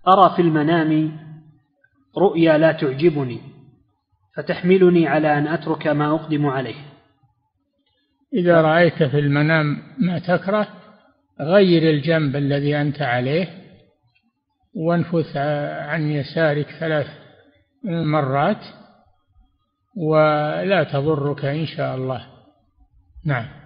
أرى في المنام رؤيا لا تعجبني فتحملني على أن أترك ما أقدم عليه. إذا رأيت في المنام ما تكره غير الجنب الذي أنت عليه وانفث عن يسارك 3 مرات ولا تضرك إن شاء الله. نعم.